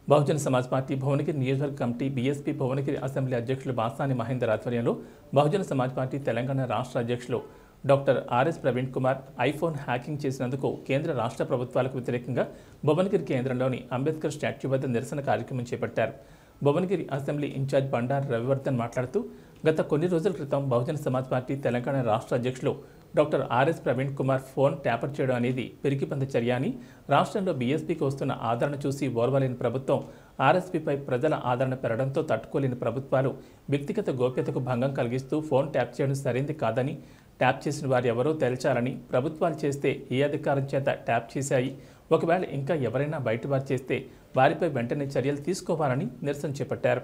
Bahujan Samaj party Bhuvanagiri నియోజకవర్గ committee BSP Bhuvanagiri assembly అధ్యక్షులు బాసాని మహేందర్ ఆధ్వర్యంలో బహుజన సమాజ్ పార్టీ తెలంగాణ రాష్ట్ర అధ్యక్షులు doctor RS Praveen Kumar iPhone hacking చేసినందుకు కేంద్ర రాష్ట్ర ప్రభుత్వాలకు వ్యతిరేకంగా భువనగిరి కేంద్రంలోని అంబేద్కర్ స్టాట్యూ వద్ద నిరసన కార్యక్రమం చేపట్టారు. భువనగిరి అసెంబ్లీ ఇన్ఛార్జ్ బండారు రవివర్ధన్ మాట్లాడుతూ గత కొన్ని రోజుల క్రితం బహుజన సమాజ్ పార్టీ తెలంగాణ రాష్ట్ర అధ్యక్షులు doctor RS Praveen Kumar phone tapper చేయడం అనేది పిరికిపంద చర్య అని, రాష్ట్రంలో బీఎస్పీకి వస్తున్న ఆదరణ చూసి ఓర్వలేని ప్రభుత్వం, ఆర్ఎస్పీపై ప్రజల ఆదరణ పెరగడంతో తట్టుకోలేని ప్రభుత్వాలు వ్యక్తిగత గోప్యతకు భంగం కలిగిస్తూ ఫోన్ ట్యాప్ చేయడం సరైంది కాదని, ట్యాప్ చేసిన వారు ఎవరో తేల్చాలని, ప్రభుత్వాలు చేస్తే ఏ అధికారం చేత ట్యాప్ చేశాయి, ఒకవేళ ఇంకా ఎవరైనా బయట వారు చేస్తే వారిపై వెంటనే చర్యలు తీసుకోవాలని నిరసన చేపట్టారు.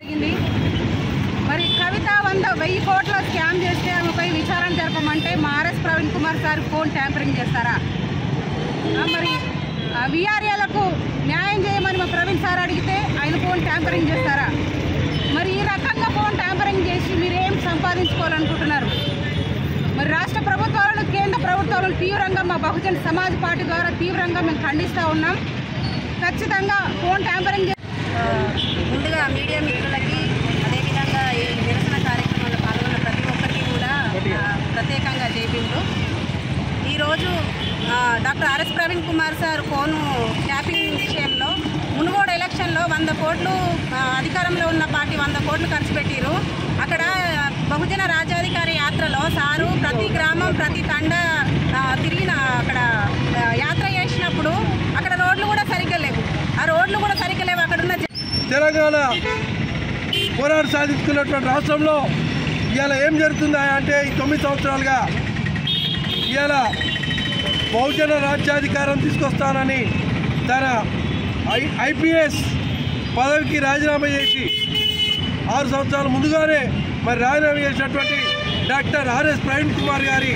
మరి కవిత 100 కోట్ల స్కామ్ చేస్తే ఆమెపై విచారణ జరపమంటే మా RS Praveen Kumar sir phone tampering చేస్తారా? మరి వీఆర్ఏలకు న్యాయం చేయమని మా ప్రవీణ్ సార్ అడిగితే ఆయన ఫోన్ ట్యాంపరింగ్ చేస్తారా? మరి ఈ రకంగా ఫోన్ ట్యాంపరింగ్ చేసి మీరేం సంపాదించుకోవాలనుకుంటున్నారు? మరి రాష్ట్ర ప్రభుత్వాలను కేంద్ర ప్రభుత్వాలను తీవ్రంగా మా బహుజన సమాజ్ పార్టీ ద్వారా తీవ్రంగా మేము ఖండిస్తూ ఉన్నాం. ఖచ్చితంగా ఫోన్ ట్యాంపరింగ్ ముందుగా మీడియా మిత్రులకి అదేవిధంగా ఈ నిరసన కార్యక్రమంలో పాల్గొన్న ప్రతి ఒక్కరికి కూడా ప్రత్యేకంగా చేపిండు. ఈరోజు doctor RS Praveen Kumar sir phone tapping విషయంలో మునుగోడు ఎలక్షన్లో 100 కోట్లు అధికారంలో ఉన్న పార్టీ 100 కోట్లు ఖర్చు పెట్టిరు. అక్కడ బహుజన రాజ్యాధికారి యాత్రలో సారు ప్రతి గ్రామం ప్రతి తండ తిరిగిన అక్కడ యాత్ర చేసినప్పుడు అక్కడ రోడ్లు కూడా సరిగ్గా లేవు. ఆ రోడ్లు కూడా సరిగ్గా లేవు. అక్కడ ఉన్న తెలంగాణ పోరాట సాధించుకున్నటువంటి రాష్ట్రంలో ఇవాళ ఏం జరుగుతుందా అంటే ఈ 9 సంవత్సరాలుగా ఇవాళ బహుజన రాజ్యాధికారం తీసుకొస్తానని తన ఐపీఎస్ పదవికి రాజీనామా చేసి 6 సంవత్సరాల ముందుగానే మరి రాజీనామా చేసినటువంటి డాక్టర్ ఆర్ఎస్ ప్రవీణ్ కుమార్ గారి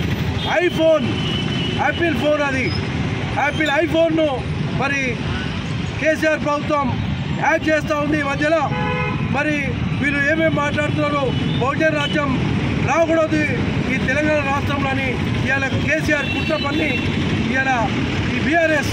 యాపిల్ ఫోన్, అది యాపిల్ ఐఫోన్ను మరి కేసీఆర్ ప్రభుత్వం హ్యాక్ చేస్తూ ఉంది. మధ్యలో మరి వీళ్ళు ఏమేమి మాట్లాడుతున్నారు, బహుజన రాజ్యం రాకూడదు ఈ తెలంగాణ రాష్ట్రంలో అని ఇవాళ కేసీఆర్ కుట్ర పన్ని ఇవాళ ఈ బీఆర్ఎస్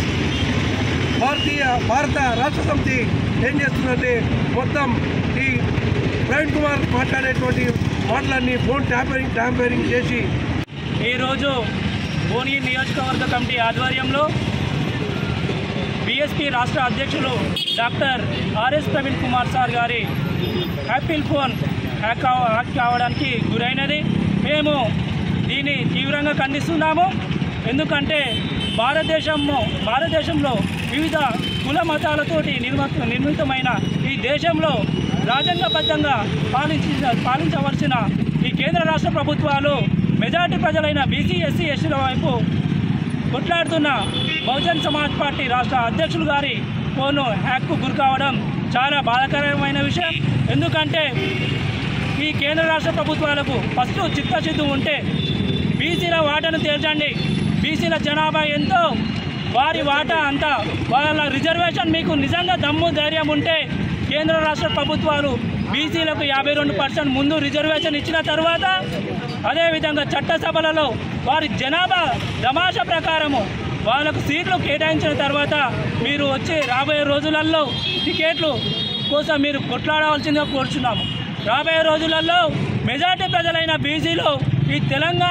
భారత రాష్ట్ర సమితి ఏం చేస్తుందంటే మొత్తం ఈ ప్రవీణ్ కుమార్ మాట్లాడేటువంటి మాటలన్నీ ఫోన్ ట్యాంపరింగ్ చేసి ఈరోజు భువనగిరి నియోజకవర్గ కమిటీ ఆధ్వర్యంలో బీఎస్పీ రాష్ట్ర అధ్యక్షులు doctor RS Praveen Kumar sir గారి యాపిల్ ఫోన్ హ్యాక్ కావడానికి గురైనది. మేము దీన్ని తీవ్రంగా ఖండిస్తున్నాము. ఎందుకంటే భారతదేశంలో వివిధ కుల మతాలతోటి నిర్మితమైన ఈ దేశంలో రాజ్యాంగబద్ధంగా పాలించవలసిన ఈ కేంద్ర రాష్ట్ర ప్రభుత్వాలు మెజార్టీ ప్రజలైన బీసీ ఎస్సీ ఎస్టీల వైపు కొట్లాడుతున్న బహుజన్ సమాజ్ పార్టీ రాష్ట్ర అధ్యక్షులు గారి ఫోను హ్యాక్కు గురి కావడం చాలా బాధాకరమైన విషయం. ఎందుకంటే ఈ కేంద్ర రాష్ట్ర ప్రభుత్వాలకు ఫస్ట్ చిత్తశుద్ధి ఉంటే బీసీల వాటాను తేల్చండి. బీసీల జనాభా ఎంతో, వారి వాటా అంతా, వాళ్ళ రిజర్వేషన్ మీకు నిజంగా దమ్ము ధైర్యం ఉంటే కేంద్ర రాష్ట్ర ప్రభుత్వాలు బీసీలకు 52% ముందు రిజర్వేషన్ ఇచ్చిన తర్వాత అదేవిధంగా చట్టసభలలో వారి జనాభా దమాష ప్రకారము వాళ్ళకు సీట్లు కేటాయించిన తర్వాత మీరు వచ్చి రాబోయే రోజులలో టికెట్లు కోసం మీరు కొట్లాడవలసిందిగా కోరుచున్నాము. రాబోయే రోజులలో మెజార్టీ ప్రజలైన బీసీలు ఈ తెలంగాణ